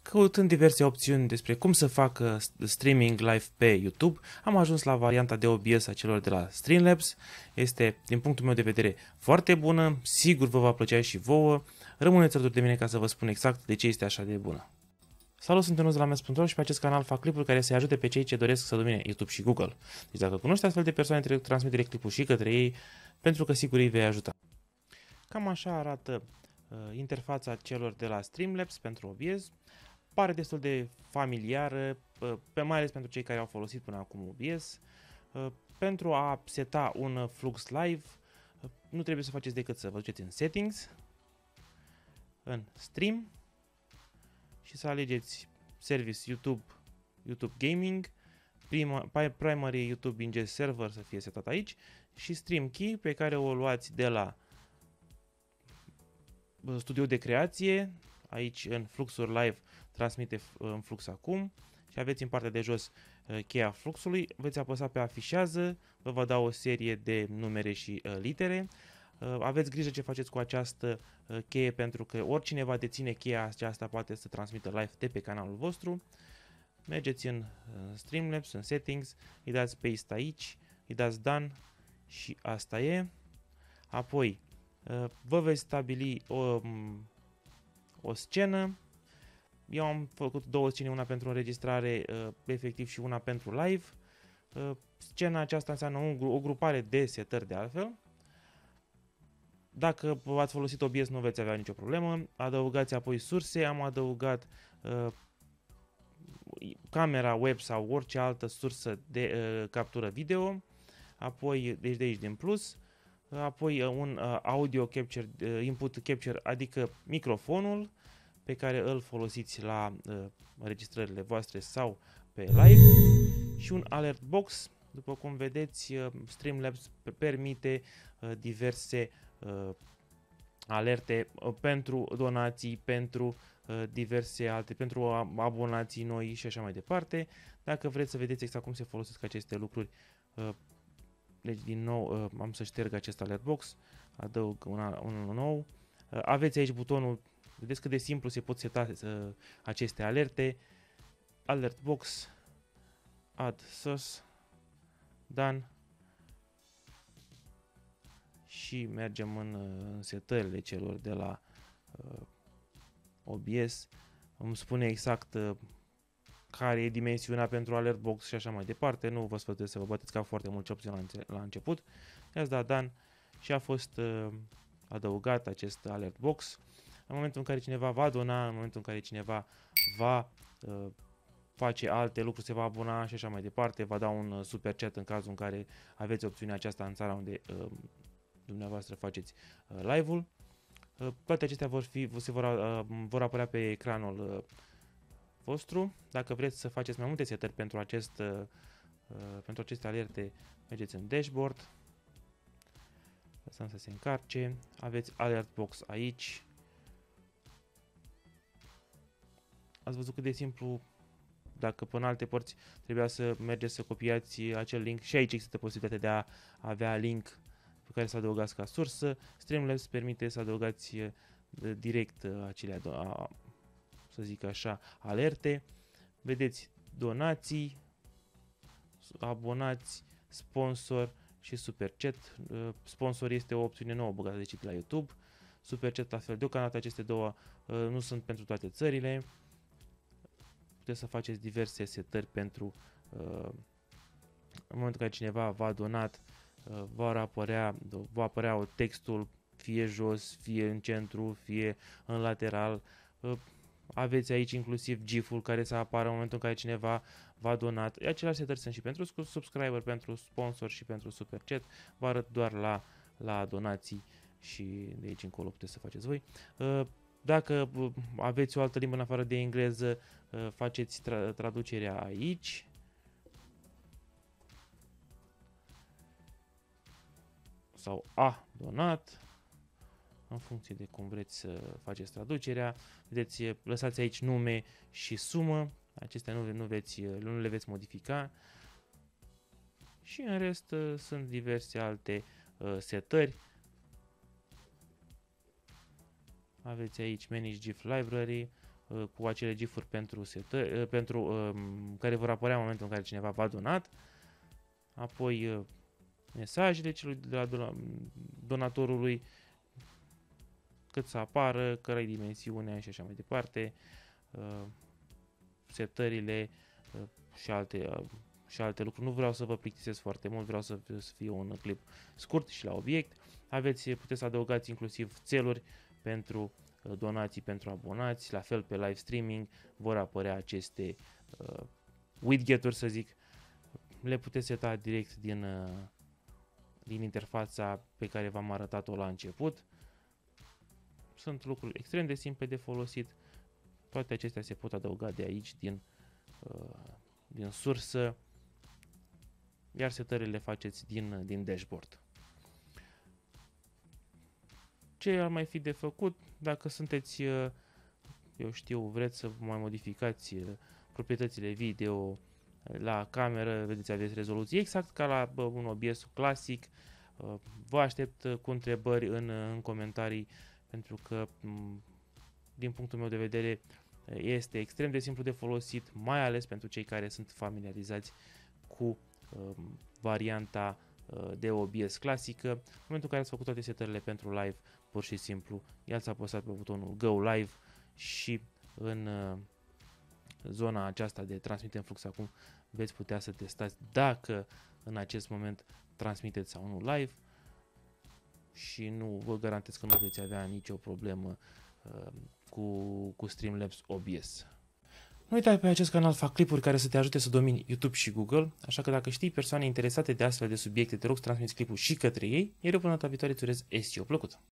Căutând diverse opțiuni despre cum să facă streaming live pe YouTube, am ajuns la varianta de OBS a celor de la Streamlabs. Este, din punctul meu de vedere, foarte bună, sigur vă va plăcea și vouă. Rămâneți alături de mine ca să vă spun exact de ce este așa de bună. Salut, sunt Ionuț de la Mers.ro și pe acest canal fac clipuri care să-i ajute pe cei ce doresc să domine YouTube și Google. Deci dacă cunoști astfel de persoane, trebuie transmite clipul și către ei, pentru că sigur îi vei ajuta. Cam așa arată interfața celor de la Streamlabs pentru OBS. Pare destul de familiară, mai ales pentru cei care au folosit până acum OBS. Pentru a seta un flux live, nu trebuie să faceți decât să vă duceți în Settings, în Stream și să alegeți Service YouTube Gaming, Primary YouTube Ingest Server să fie setat aici și Stream Key pe care o luați de la studio de creație, aici în fluxuri live transmite în flux acum și aveți în partea de jos cheia fluxului, veți apăsa pe afișează, vă va da o serie de numere și litere. Aveți grijă ce faceți cu această cheie pentru că oricine va deține cheia aceasta poate să transmită live de pe canalul vostru. Mergeți în Streamlabs, în Settings, îi dați Paste aici, îi dați Done și asta e. Apoi vă veți stabili o scenă. Eu am făcut două scene, una pentru înregistrare efectiv și una pentru live. Scena aceasta înseamnă o grupare de setări de altfel. Dacă ați folosit OBS nu veți avea nicio problemă. Adăugați apoi surse, am adăugat camera web sau orice altă sursă de captură video. Apoi, deci de aici din plus. Apoi un audio capture, input capture, adică microfonul pe care îl folosiți la înregistrările voastre sau pe live și un alert box. După cum vedeți, Streamlabs permite diverse alerte pentru donații, pentru diverse alte, pentru abonații noi și așa mai departe. Dacă vreți să vedeți exact cum se folosesc aceste lucruri, deci din nou am să șterg acest alert box, adaug unul nou. Aveți aici butonul, vedeți cât de simplu se pot seta aceste alerte. Alert box, add source, done și mergem în setările celor de la OBS. Îmi spune exact care e dimensiunea pentru alert box și așa mai departe. Nu vă sfătuiesc să vă bateți ca foarte multe opțiuni la început. I-ați dat done și a fost adăugat acest alert box. În momentul în care cineva va dona, în momentul în care cineva va face alte lucruri, se va abona și așa mai departe, va da un super chat în cazul în care aveți opțiunea aceasta în țara unde dumneavoastră faceți live-ul. Toate acestea vor apărea pe ecranul vostru. Dacă vreți să faceți mai multe setări pentru aceste alerte, mergeți în dashboard, lăsăm să se încarce, aveți alert box aici. Ați văzut cât de simplu, dacă până alte părți trebuia să mergeți să copiați acel link, și aici există posibilitatea de a avea link pe care să adăugați ca sursă. Streamlabs permite să adăugați direct acele, să zic așa, alerte. Vedeți donații, abonați, sponsor și super chat. Sponsor este o opțiune nouă băgată de la YouTube. Super chat la fel. Deocamdată aceste două nu sunt pentru toate țările. Puteți să faceți diverse setări pentru în momentul în care cineva va donat, va apărea textul fie jos, fie în centru, fie în lateral. Aveți aici inclusiv GIF-ul care să apară în momentul în care cineva va donat. Aceleași setări sunt și pentru subscriber, pentru sponsor și pentru super chat. Vă arăt doar la donații și de aici încolo puteți să faceți voi. Dacă aveți o altă limbă în afară de engleză, faceți traducerea aici. Sau a donat, în funcție de cum vreți să faceți traducerea. Vedeți, lăsați aici nume și sumă, acestea nu le veți modifica. Și în rest sunt diverse alte setări. Aveți aici Manage GIF Library, cu acele gifuri pentru, care vor apărea în momentul în care cineva v-a donat, apoi mesajele celui de la donatorului, cât să apară, care-i dimensiunea și așa mai departe, setările și alte lucruri. Nu vreau să vă plictisesc foarte mult, vreau să fie un clip scurt și la obiect. Puteți să adăugați inclusiv țeluri pentru donații pentru abonați, la fel pe live streaming vor apărea aceste widget-uri, să zic. Le puteți seta direct din interfața pe care v-am arătat-o la început. Sunt lucruri extrem de simple de folosit. Toate acestea se pot adăuga de aici, din sursă, iar setările le faceți din dashboard. Ce ar mai fi de făcut? Dacă sunteți, eu știu, vreți să mai modificați proprietățile video la cameră, vedeți, aveți rezoluție exact ca la un OBS clasic. Vă aștept cu întrebări în comentarii, pentru că, din punctul meu de vedere, este extrem de simplu de folosit, mai ales pentru cei care sunt familiarizați cu varianta de OBS clasică. În momentul în care ați făcut toate setările pentru live, pur și simplu, i-ați apăsat pe butonul Go Live și în zona aceasta de transmite în flux acum veți putea să testați dacă în acest moment transmiteți sau nu live, și nu vă garantez că nu veți avea nicio problemă cu Streamlabs OBS. Nu uita, pe acest canal fac clipuri care să te ajute să domini YouTube și Google, așa că dacă știi persoane interesate de astfel de subiecte, te rog să transmiți clipul și către ei, iar eu până data viitoare îți urez SEO plăcut!